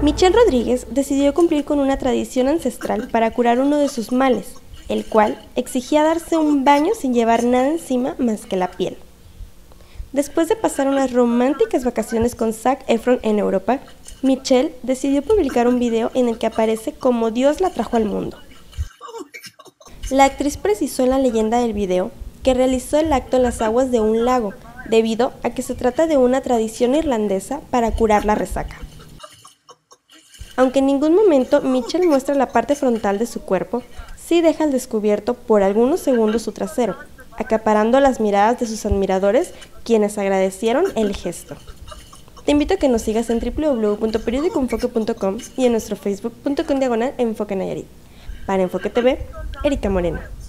Michelle Rodríguez decidió cumplir con una tradición ancestral para curar uno de sus males, el cual exigía darse un baño sin llevar nada encima más que la piel. Después de pasar unas románticas vacaciones con Zac Efron en Europa, Michelle decidió publicar un video en el que aparece como Dios la trajo al mundo. La actriz precisó en la leyenda del video que realizó el acto en las aguas de un lago, debido a que se trata de una tradición irlandesa para curar la resaca. Aunque en ningún momento Michelle muestra la parte frontal de su cuerpo, sí deja al descubierto por algunos segundos su trasero, acaparando las miradas de sus admiradores, quienes agradecieron el gesto. Te invito a que nos sigas en www.periodicoenfoque.com y en nuestro facebook.com/Enfoque Nayarit. Para Enfoque TV, Erika Moreno.